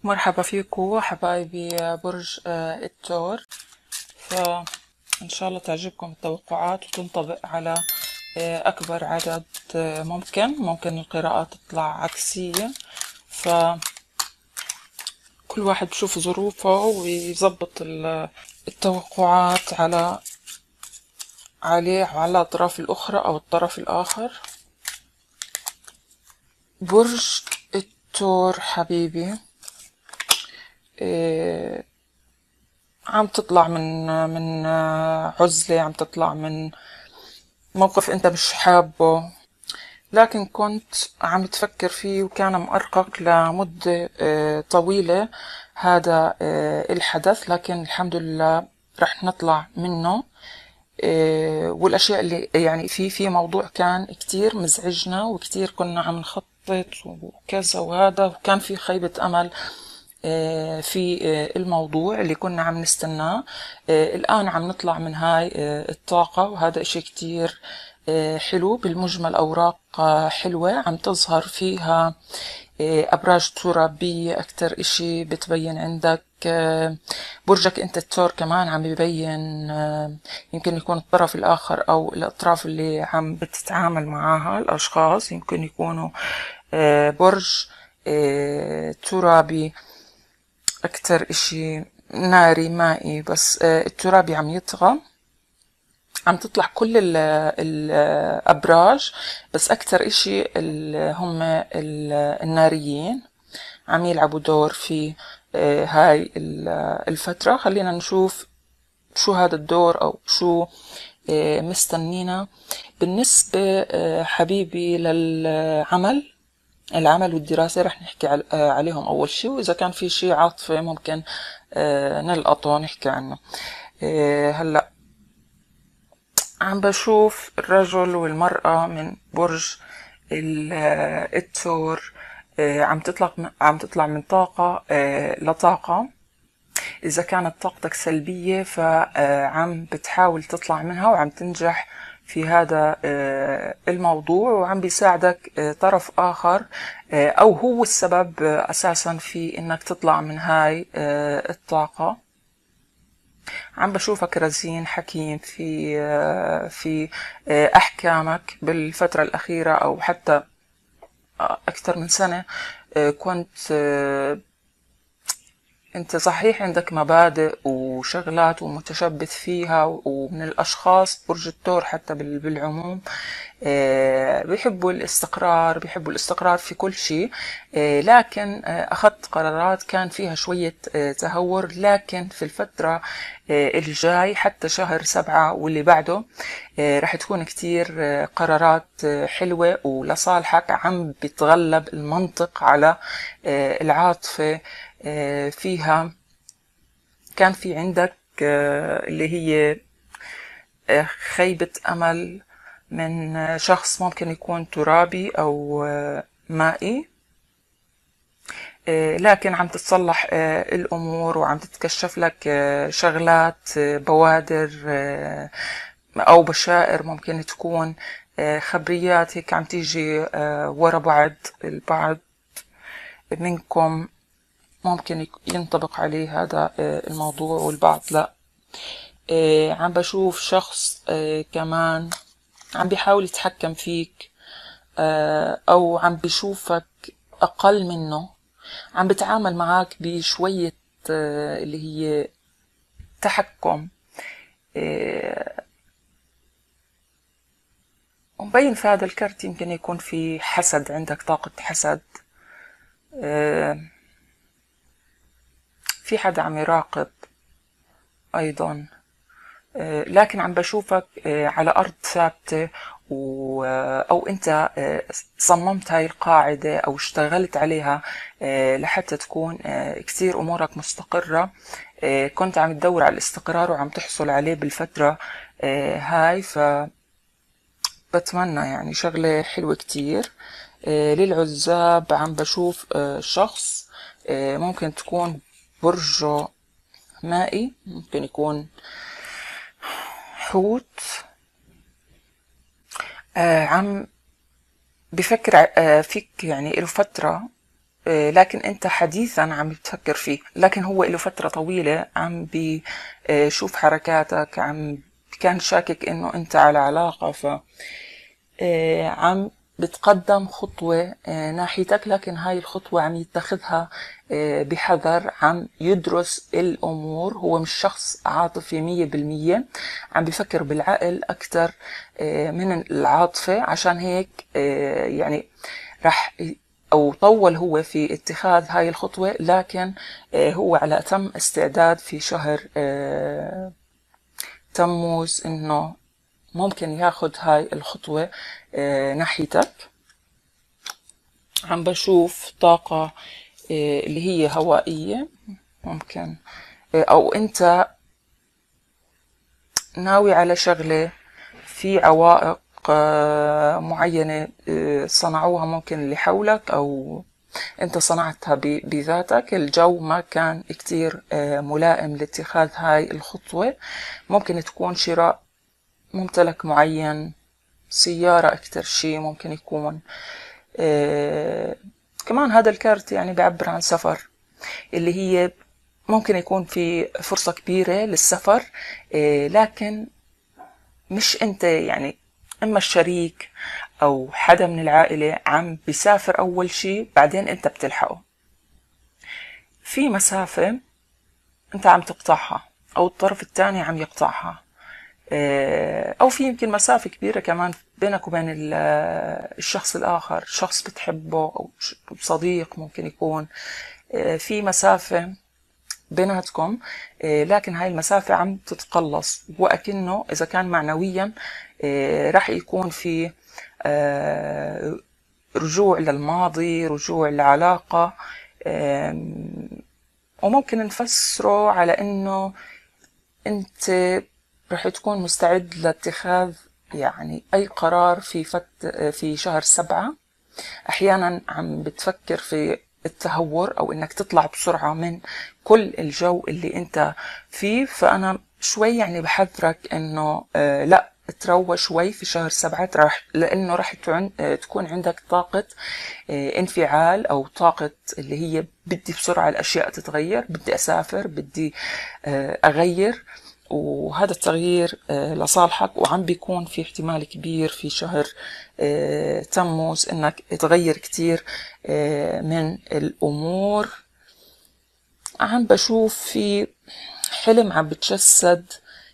مرحبا فيكم حبايبي برج الثور. فإن شاء الله تعجبكم التوقعات وتنطبق على أكبر عدد ممكن القراءات تطلع عكسية، فكل واحد بشوف ظروفه ويظبط التوقعات عليه وعلى الأطراف الأخرى أو الطرف الآخر. برج الثور حبيبي، عم تطلع من عزلة، عم تطلع من موقف انت مش حابه، لكن كنت عم تفكر فيه وكان مأرقك لمدة طويلة هذا الحدث، لكن الحمد لله رح نطلع منه. والاشياء اللي يعني في موضوع كان كتير مزعجنا وكتير كنا عم نخطط وكذا وهذا، وكان في خيبة امل في الموضوع اللي كنا عم نستناه. الآن عم نطلع من هاي الطاقة، وهذا إشي كتير حلو. بالمجمل أوراق حلوة عم تظهر فيها، أبراج ترابية أكتر إشي بتبين عندك. برجك أنت الثور كمان عم يبين، يمكن يكون الطرف الآخر أو الأطراف اللي عم بتتعامل معاها الأشخاص يمكن يكونوا برج ترابي أكتر إشي ناري مائي، بس الترابي عم يطغى. عم تطلع كل الأبراج، بس أكتر إشي هم الناريين عم يلعبوا دور في هاي الفترة. خلينا نشوف شو هذا الدور أو شو مستنينا. بالنسبة حبيبي العمل والدراسة رح نحكي عليهم أول شي، وإذا كان في شي عاطفي ممكن نلقطه نحكي عنه. هلأ عم بشوف الرجل والمرأة من برج الثور، عم تطلع من طاقة لطاقة. إذا كانت طاقتك سلبية فعم بتحاول تطلع منها وعم تنجح في هذا الموضوع، وعم بيساعدك طرف آخر أو هو السبب أساسا في إنك تطلع من هاي الطاقة. عم بشوفك رزين حكيم في أحكامك بالفترة الأخيرة، أو حتى أكثر من سنة. كنت انت صحيح عندك مبادئ وشغلات ومتشبث فيها، ومن الاشخاص برج الثور حتى بالعموم بيحبوا الاستقرار في كل شيء. لكن اخذت قرارات كان فيها شوية تهور، لكن في الفترة الجاي حتى شهر 7 واللي بعده راح تكون كتير قرارات حلوة ولصالحك. عم بيتغلب المنطق على العاطفة. فيها كان في عندك اللي هي خيبة أمل من شخص ممكن يكون ترابي أو مائي، لكن عم تتصلح الأمور وعم تتكشف لك شغلات، بوادر أو بشائر ممكن تكون خبريات هيك عم تيجي ورا بعض. البعض منكم ممكن ينطبق عليه هذا الموضوع والبعض لا. عم بشوف شخص كمان عم بيحاول يتحكم فيك، أو عم بيشوفك أقل منه، عم بتعامل معك بشوية اللي هي تحكم. ومبين في هذا الكرت يمكن يكون في حسد، عندك طاقة حسد. في حدا عم يراقب أيضا، لكن عم بشوفك على أرض ثابتة، أو أنت صممت هاي القاعدة أو اشتغلت عليها لحتى تكون كثير أمورك مستقرة. كنت عم تدور على الاستقرار وعم تحصل عليه بالفترة هاي، فبتمنى يعني شغلة حلوة كتير. للعزاب عم بشوف شخص ممكن تكون برجه مائي، ممكن يكون حوت. عم بفكر فيك يعني له فترة، لكن انت حديثا عم بتفكر فيه، لكن هو له فترة طويلة عم بشوف حركاتك، كان شاكك انه انت على علاقة، ف عم بتقدم خطوة ناحيتك، لكن هاي الخطوة عم يتخذها بحذر، عم يدرس الأمور. هو مش شخص عاطفي 100%، عم بيفكر بالعقل أكتر من العاطفة. عشان هيك يعني راح أو طول هو في اتخاذ هاي الخطوة، لكن هو على أتم استعداد في شهر تموز إنه ممكن ياخد هاي الخطوة ناحيتك. عم بشوف طاقة اللي هي هوائية ممكن، أو أنت ناوي على شغلة في عوائق معينة صنعوها ممكن اللي حولك، أو أنت صنعتها بذاتك. الجو ما كان كتير ملائم لاتخاذ هاي الخطوة. ممكن تكون شراء ممتلك معين، سيارة أكتر شي ممكن يكون. كمان هذا الكارت يعني بيعبر عن سفر، اللي هي ممكن يكون في فرصة كبيرة للسفر، لكن مش انت يعني، اما الشريك او حدا من العائلة عم بيسافر اول شي، بعدين انت بتلحقه. في مسافة انت عم تقطعها او الطرف الثاني عم يقطعها، او في يمكن مسافة كبيرة كمان بينك وبين الشخص الاخر، شخص بتحبه او صديق ممكن يكون في مسافة بيناتكم، لكن هاي المسافة عم تتقلص، وأكنه إذا كان معنويا راح يكون في رجوع للماضي، رجوع لعلاقة. وممكن نفسره على إنه أنت رح تكون مستعد لاتخاذ يعني أي قرار في شهر 7. أحيانا عم بتفكر في التهور أو إنك تطلع بسرعة من كل الجو اللي أنت فيه. فأنا شوي يعني بحذرك إنه لا، تروى شوي في شهر 7، لأنه راح تكون عندك طاقة انفعال، أو طاقة اللي هي بدي بسرعة الأشياء تتغير، بدي أسافر، بدي أغير. وهذا التغيير لصالحك، وعم بيكون في احتمال كبير في شهر تموز انك تغير كتير من الامور. عم بشوف في حلم عم بتجسد،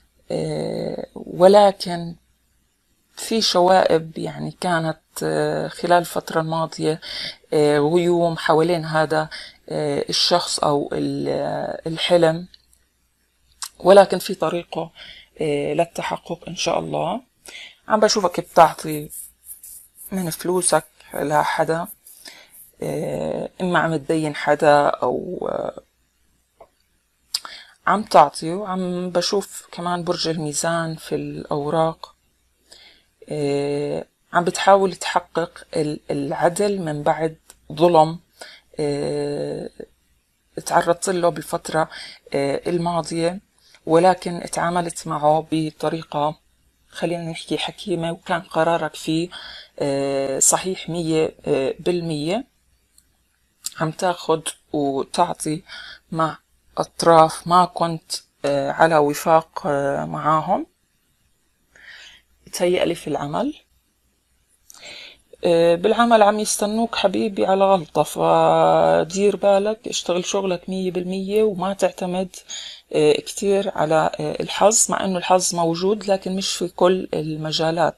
ولكن في شوائب يعني كانت خلال الفترة الماضية، غيوم حوالين هذا الشخص أو الحلم، ولكن في طريقه للتحقق إن شاء الله. عم بشوفك بتعطي من فلوسك لحدا، إما عم تدين حدا أو عم تعطي. وعم بشوف كمان برج الميزان في الأوراق، عم بتحاول تحقق العدل من بعد ظلم تعرضت له بالفترة الماضية، ولكن تعاملت معه بطريقة خلينا نحكي حكيمة، وكان قرارك فيه صحيح 100%. عم تاخد وتعطي مع أطراف ما كنت على وفاق معاهم. بتهيألي في العمل، بالعمل عم يستنوك حبيبي على غلطة، فدير بالك، اشتغل شغلك 100%، وما تعتمد كتير على الحظ، مع انه الحظ موجود لكن مش في كل المجالات.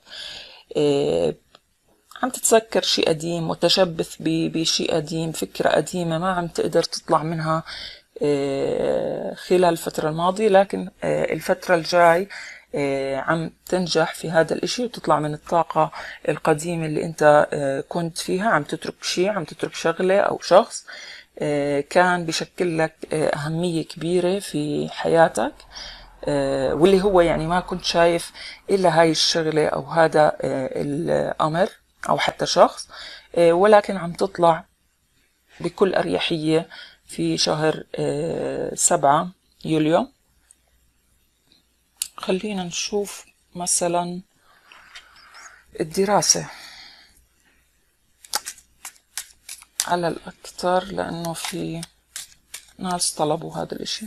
عم تتذكر شيء قديم، متشبث بشيء قديم، فكرة قديمة ما عم تقدر تطلع منها خلال الفترة الماضية، لكن الفترة الجاي عم تنجح في هذا الاشي، وتطلع من الطاقة القديمة اللي انت كنت فيها. عم تترك شيء، عم تترك شغلة او شخص كان بشكل لك أهمية كبيرة في حياتك، واللي هو يعني ما كنت شايف إلا هاي الشغلة أو هذا الأمر أو حتى شخص، ولكن عم تطلع بكل أريحية في شهر 7 يوليو. خلينا نشوف مثلا الدراسة. على الأكتر لأنه في ناس طلبوا هذا الإشي.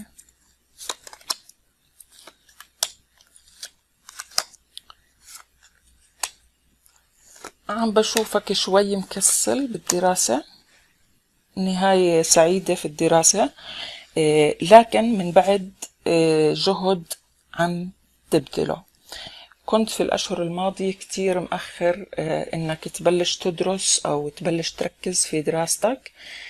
عم بشوفك شوي مكسل بالدراسة، نهاية سعيدة في الدراسة، لكن من بعد جهد عم تبذله. كنت في الأشهر الماضية كتير مأخر إنك تبلش تدرس أو تبلش تركز في دراستك،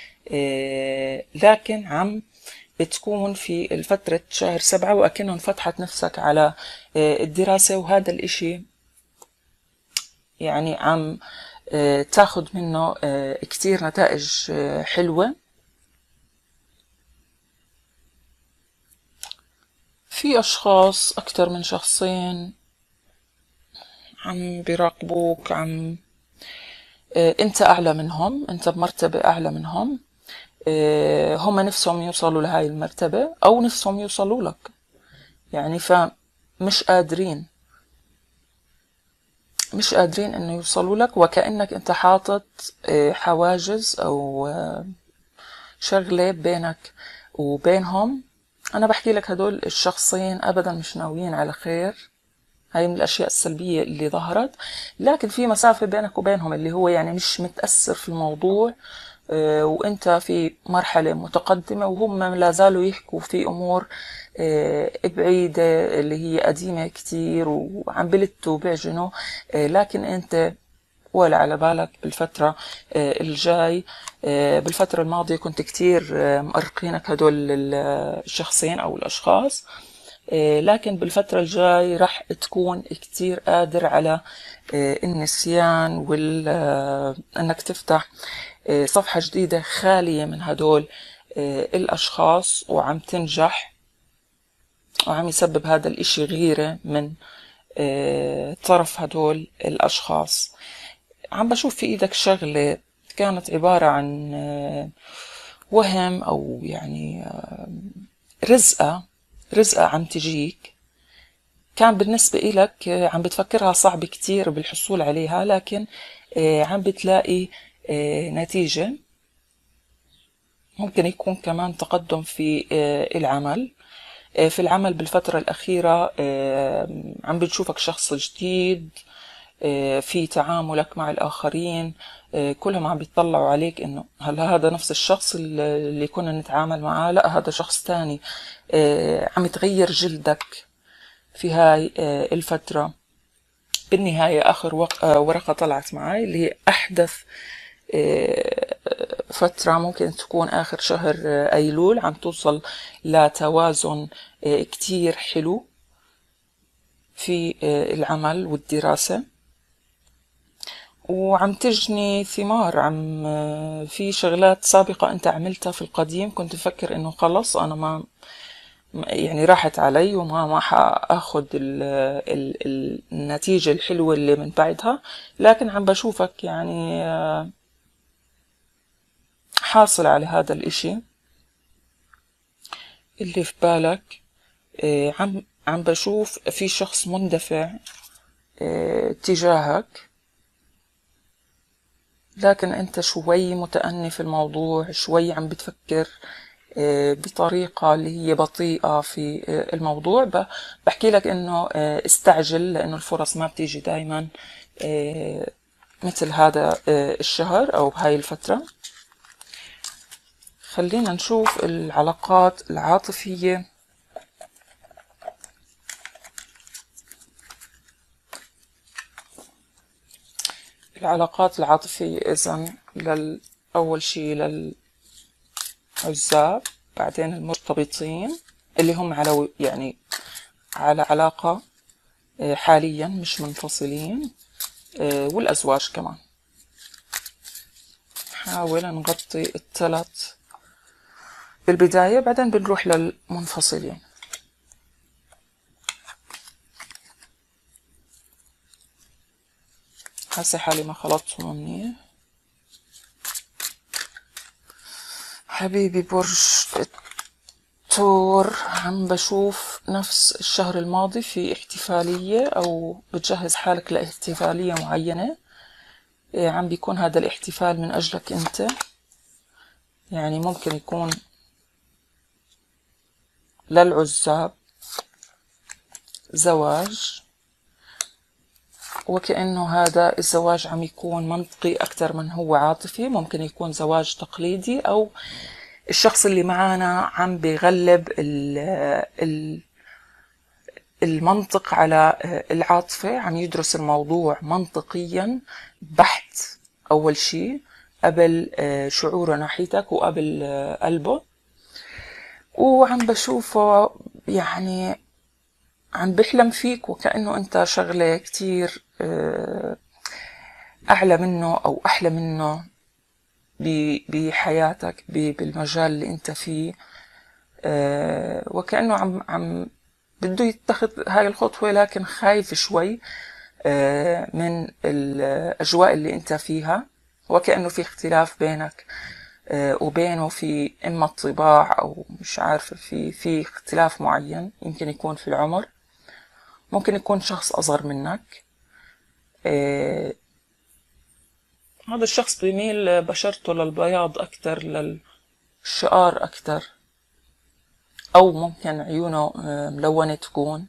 لكن عم بتكون في الفترة شهر 7 وأكنهم فتحت نفسك على الدراسة، وهذا الإشي يعني عم تاخد منه كتير نتائج حلوة. في أشخاص أكتر من شخصين عم بيراقبوك، أنت أعلى منهم، أنت بمرتبة أعلى منهم، هم نفسهم يوصلوا لهاي المرتبة أو نفسهم يوصلوا لك يعني، فمش قادرين إنه يوصلوا لك، وكأنك أنت حاطط حواجز أو شغلة بينك وبينهم. أنا بحكي لك هدول الشخصين أبدا مش ناويين على خير، هاي من الأشياء السلبية اللي ظهرت، لكن في مسافة بينك وبينهم اللي هو يعني مش متأثر في الموضوع، وانت في مرحلة متقدمة وهم لا زالوا يحكوا في أمور بعيدة اللي هي قديمة كتير وعم بلتوا بيعجنوا، لكن انت ولا على بالك بالفترة الجاي. بالفترة الماضية كنت كتير مقرقينك هدول الشخصين أو الأشخاص، لكن بالفترة الجاي رح تكون كتير قادر على النسيان انك تفتح صفحة جديدة خالية من هدول الاشخاص، وعم تنجح، وعم يسبب هذا الاشي غيرة من طرف هدول الاشخاص. عم بشوف في ايدك شغلة كانت عبارة عن وهم او يعني رزقة عم تجيك، كان بالنسبة إلك عم بتفكرها صعب كتير بالحصول عليها، لكن عم بتلاقي نتيجة. ممكن يكون كمان تقدم في العمل، في العمل بالفترة الأخيرة عم بتشوفك شخص جديد في تعاملك مع الآخرين، كلهم عم بيطلعوا عليك إنه هل هذا نفس الشخص اللي كنا نتعامل معاه؟ لا، هذا شخص تاني. عم يتغير جلدك في هاي الفترة. بالنهاية آخر ورقة طلعت معي اللي هي أحدث فترة ممكن تكون آخر شهر أيلول، عم توصل لتوازن كتير حلو في العمل والدراسة، وعم تجني ثمار. عم في شغلات سابقة أنت عملتها في القديم كنت تفكر إنه خلص أنا ما يعني راحت علي وما حاخد النتيجة الحلوة اللي من بعدها، لكن عم بشوفك يعني حاصل على هذا الاشي اللي في بالك. عم بشوف في شخص مندفع تجاهك، لكن انت شوي متأني في الموضوع، شوي عم بتفكر بطريقة اللي هي بطيئة في الموضوع. بحكي لك انه استعجل، لانه الفرص ما بتيجي دايما مثل هذا الشهر او بهاي الفترة. خلينا نشوف العلاقات العاطفية. العلاقات العاطفية إذن أول شي للعزاب، بعدين المرتبطين اللي هم على يعني على علاقة حاليا مش منفصلين، والأزواج كمان. حاول نغطي الثلاث بالبداية، بعدين بنروح للمنفصلين. حاسة حالي ما خلطتهم منيح. حبيبي برج الثور، عم بشوف نفس الشهر الماضي في احتفالية أو بتجهز حالك لاحتفالية معينة، عم بيكون هذا الاحتفال من أجلك أنت. يعني ممكن يكون للعزاب زواج، وكأنه هذا الزواج عم يكون منطقي أكثر من هو عاطفي. ممكن يكون زواج تقليدي، أو الشخص اللي معانا عم بيغلب المنطق على العاطفة، عم يدرس الموضوع منطقيا بحت أول شيء قبل شعوره ناحيتك وقبل قلبه. وعم بشوفه يعني عم بحلم فيك، وكأنه أنت شغلة كتير أعلى منه أو أحلى منه بحياتك بالمجال اللي أنت فيه. وكأنه عم بده يتخذ هاي الخطوة، لكن خايف شوي من الأجواء اللي أنت فيها. وكأنه في اختلاف بينك وبينه، في إما الطباع أو مش عارفة، في اختلاف معين. يمكن يكون في العمر، ممكن يكون شخص أصغر منك. هذا الشخص بيميل بشرته للبياض أكتر، للشقار أكتر، أو ممكن عيونه ملونة تكون.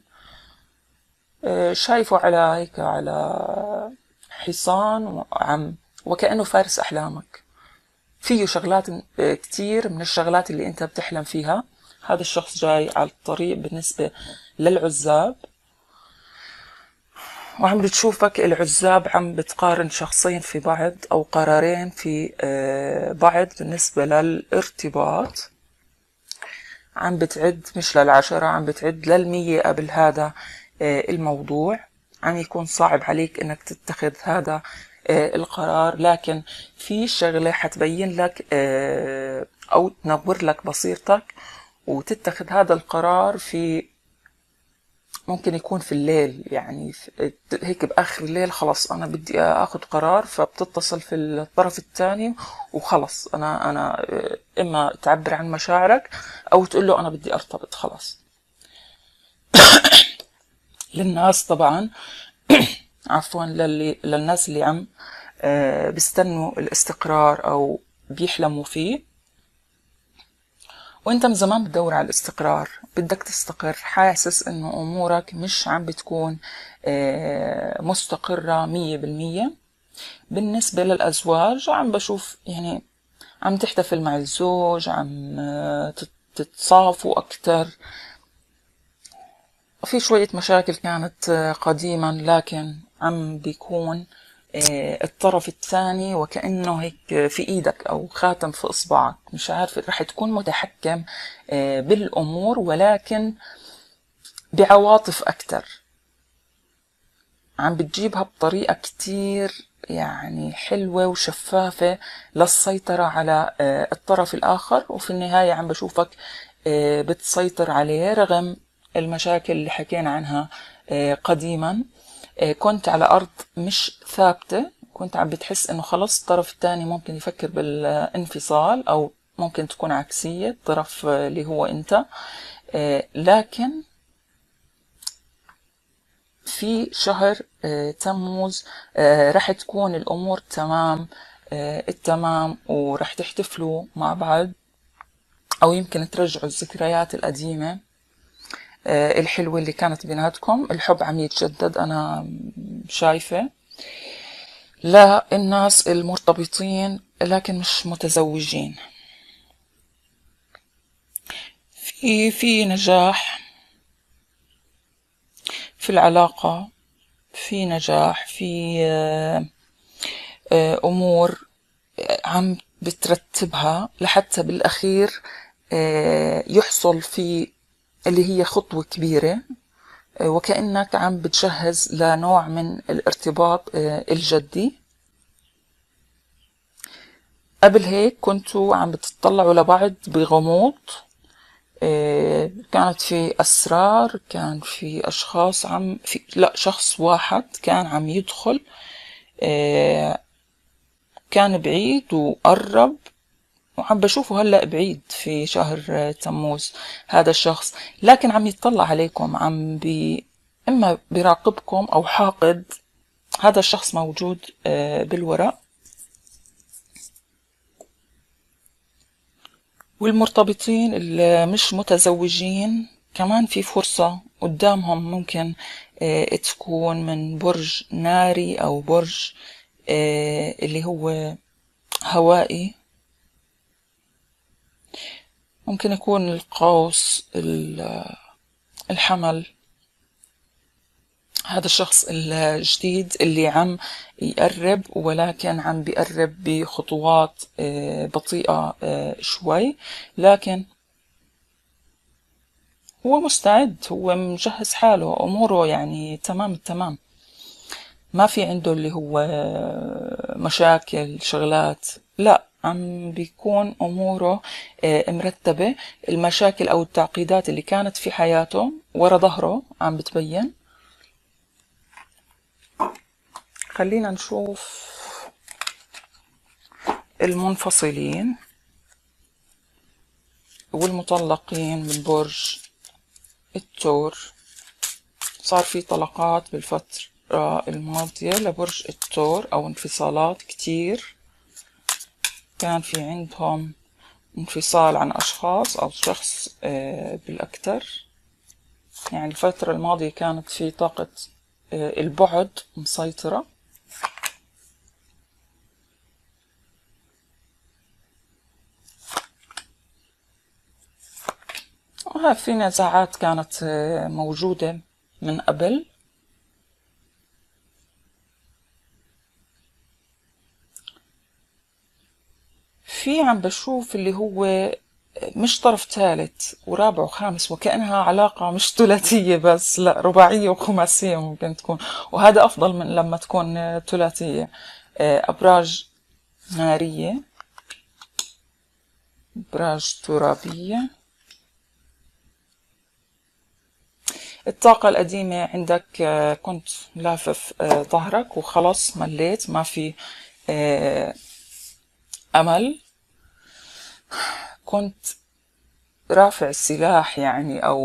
شايفه على هيك على حصان وكأنه فارس أحلامك. فيه شغلات كتير من الشغلات اللي أنت بتحلم فيها. هذا الشخص جاي على الطريق بالنسبة للعزاب، وعم بتشوفك العزاب عم بتقارن شخصين في بعض أو قرارين في بعض بالنسبة للارتباط. عم بتعد مش لل10، عم بتعد لل100 قبل هذا الموضوع. عم يكون صعب عليك انك تتخذ هذا القرار، لكن في شغلة حتبين لك او تنور لك بصيرتك وتتخذ هذا القرار. ممكن يكون في الليل، يعني هيك بآخر الليل خلص أنا بدي أخذ قرار، فبتتصل في الطرف الثاني وخلص أنا إما تعبر عن مشاعرك أو تقول له أنا بدي أرتبط خلاص. للناس طبعا عفوا للناس اللي عم بيستنوا الاستقرار أو بيحلموا فيه، وانت من زمان بتدور على الاستقرار، بدك تستقر، حاسس انه امورك مش عم بتكون مستقرة 100%. بالنسبة للأزواج عم بشوف يعني عم تحتفل مع الزوج، عم تتصافوا أكتر. في شوية مشاكل كانت قديما، لكن عم بيكون الطرف الثاني وكأنه هيك في ايدك او خاتم في اصبعك، مش عارف، رح تكون متحكم بالامور ولكن بعواطف اكتر. عم بتجيبها بطريقة كتير يعني حلوة وشفافة للسيطرة على الطرف الاخر، وفي النهاية عم بشوفك بتسيطر عليه رغم المشاكل اللي حكينا عنها قديما. كنت على أرض مش ثابتة، كنت عم بتحس إنه خلص الطرف الثاني ممكن يفكر بالانفصال، أو ممكن تكون عكسية الطرف اللي هو أنت. لكن في شهر تموز رح تكون الأمور تمام التمام، ورح تحتفلوا مع بعض، أو يمكن ترجعوا الذكريات القديمة الحلوة اللي كانت بيناتكم. الحب عم يتجدد أنا شايفة للناس المرتبطين لكن مش متزوجين. في نجاح في العلاقة، في نجاح في أمور عم بترتبها لحتى بالأخير يحصل في اللي هي خطوة كبيرة، وكأنك عم بتجهز لنوع من الارتباط الجدي. قبل هيك كنتوا عم بتطلعوا لبعض بغموض، كانت في أسرار، كان في أشخاص لا، شخص واحد كان عم يدخل، كان بعيد وقرب، وعم بشوفه هلأ بعيد في شهر تموز هذا الشخص، لكن عم يتطلع عليكم، إما بيراقبكم أو حاقد. هذا الشخص موجود بالورق. والمرتبطين اللي مش متزوجين كمان في فرصة قدامهم، ممكن تكون من برج ناري أو برج اللي هو هوائي. ممكن يكون القوس، الحمل. هذا الشخص الجديد اللي عم يقرب، ولكن عم بيقرب بخطوات بطيئة شوي، لكن هو مستعد، هو مجهز حاله، أموره يعني تمام التمام. ما في عنده اللي هو مشاكل شغلات، لا، عم بيكون أموره مرتبة. المشاكل أو التعقيدات اللي كانت في حياته ورا ظهره عم بتبين. خلينا نشوف المنفصلين والمطلقين من برج الثور. صار في طلقات بالفترة الماضية لبرج الثور، أو انفصالات كتير. كان في عندهم انفصال عن أشخاص أو شخص بالأكثر. يعني الفترة الماضية كانت في طاقة البعد مسيطرة. وها في نزاعات كانت موجودة من قبل. في عم بشوف اللي هو مش طرف ثالث ورابع وخامس، وكأنها علاقة مش ثلاثية بس، لا، رباعية وخماسية ممكن تكون، وهذا أفضل من لما تكون ثلاثية. أبراج نارية، أبراج ترابية. الطاقة القديمة عندك كنت لافف ظهرك وخلص مليت، ما في أمل. كنت رافع السلاح يعني، أو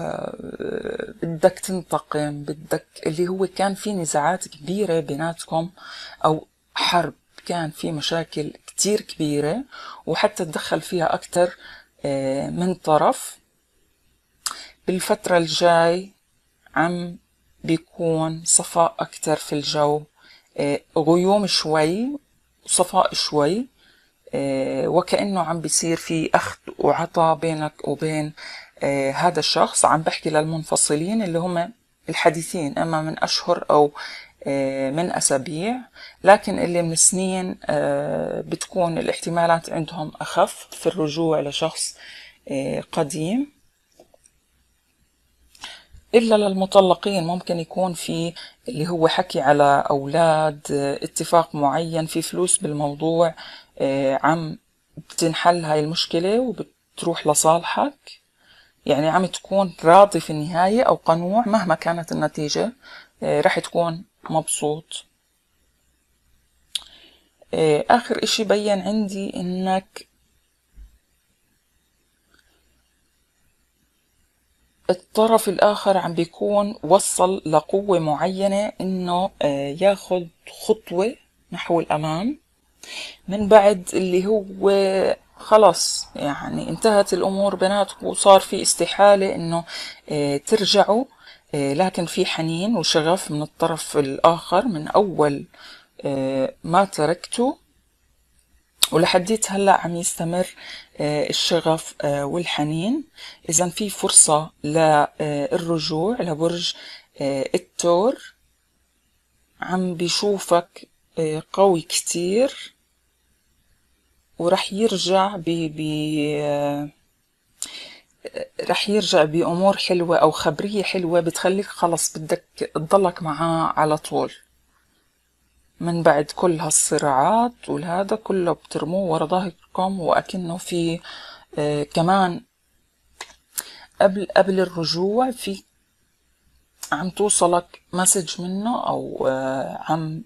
بدك تنتقم، بدك اللي هو كان في نزاعات كبيرة بيناتكم، أو حرب، كان في مشاكل كتير كبيرة، وحتى تدخل فيها أكتر من طرف. بالفترة الجاي عم بيكون صفاء أكتر في الجو، غيوم شوي وصفاء شوي، وكأنه عم بيصير في أخذ وعطاء بينك وبين هذا الشخص. عم بحكي للمنفصلين اللي هم الحديثين، أما من أشهر أو من أسابيع، لكن اللي من سنين بتكون الاحتمالات عندهم أخف في الرجوع لشخص قديم. إلا للمطلقين ممكن يكون في اللي هو حكي على أولاد، اتفاق معين، في فلوس بالموضوع، عم بتنحل هاي المشكلة وبتروح لصالحك. يعني عم تكون راضي في النهاية أو قنوع مهما كانت النتيجة، رح تكون مبسوط. آخر إشي بين عندي إنك الطرف الآخر عم بيكون وصل لقوة معينة إنه ياخد خطوة نحو الأمام، من بعد اللي هو خلص يعني انتهت الأمور بيناتكم، وصار في استحالة إنه ترجعوا. لكن في حنين وشغف من الطرف الآخر من أول ما تركته، ولحديت هلأ عم يستمر الشغف والحنين. إذا في فرصة للرجوع لبرج الثور. عم بيشوفك قوي كتير، ورح يرجع رح يرجع بأمور حلوة أو خبرية حلوة بتخليك خلص بدك تضلك معاه على طول. من بعد كل هالصراعات والهذا كله بترموه ورا ظهركم، وأكنه في كمان قبل الرجوع في عم توصلك مسج منه، أو عم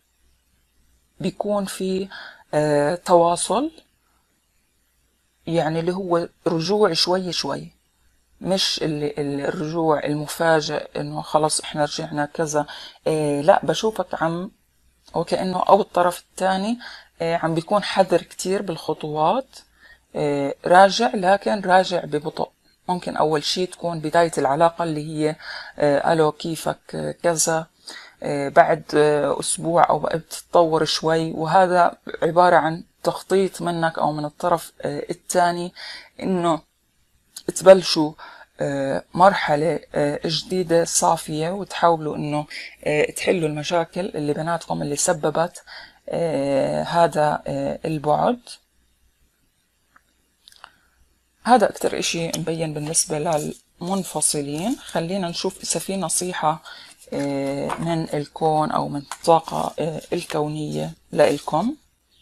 بيكون في تواصل، يعني اللي هو رجوع شوي شوي، مش الرجوع المفاجئ انه خلص احنا رجعنا كذا. لا، بشوفك عم وكأنه او الطرف الثاني عم بيكون حذر كتير بالخطوات، راجع، لكن راجع ببطء. ممكن أول شي تكون بداية العلاقة اللي هي ألو كيفك كذا، بعد أسبوع أو بتتطور شوي، وهذا عبارة عن تخطيط منك أو من الطرف الثاني إنه تبلشوا مرحلة جديدة صافية، وتحاولوا إنه تحلوا المشاكل اللي بيناتكم اللي سببت هذا البعد. هذا أكتر إشي مبين بالنسبة للمنفصلين. خلينا نشوف إذا في نصيحة من الكون أو من الطاقة الكونية لإلكم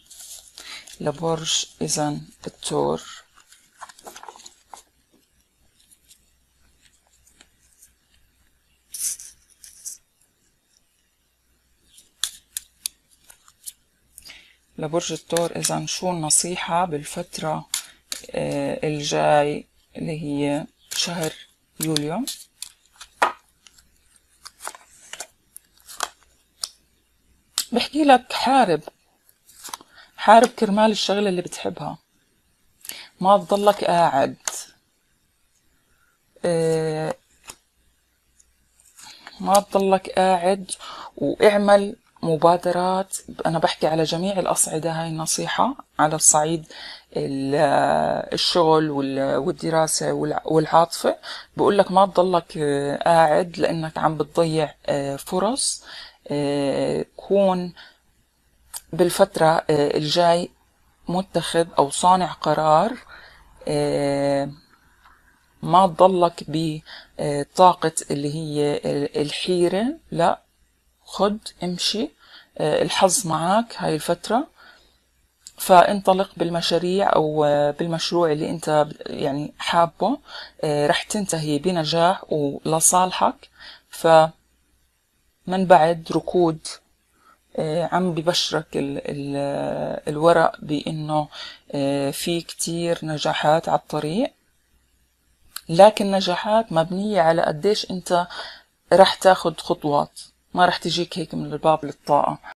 لبرج إذن الثور. لبرج الثور إذن شو النصيحة بالفترة الجاي اللي هي شهر يوليو؟ بحكي لك حارب كرمال الشغلة اللي بتحبها، ما تضلك قاعد. ما تضلك قاعد، واعمل مبادرات. أنا بحكي على جميع الأصعدة، هاي النصيحة على الصعيد الشغل والدراسة والعاطفة. بقول لك ما تضلك قاعد لأنك عم بتضيع فرص. كون بالفترة الجاي متخذ أو صانع قرار، ما تضلك بطاقة اللي هي الحيرة. لا، خد امشي، الحظ معك هاي الفترة. فانطلق بالمشاريع أو بالمشروع اللي انت يعني حابه، رح تنتهي بنجاح ولصالحك. فمن بعد ركود عم ببشرك الورق بأنه في كتير نجاحات على الطريق، لكن نجاحات مبنية على قديش انت رح تاخد خطوات، ما رح تجيك هيك من الباب للطاقة.